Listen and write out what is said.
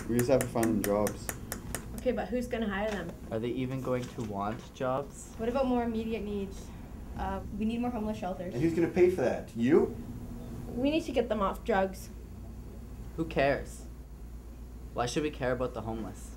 We just have to find them jobs. Okay, but who's gonna hire them? Are they even going to want jobs? What about more immediate needs? We need more homeless shelters. And who's going to pay for that? You? We need to get them off drugs. Who cares? Why should we care about the homeless?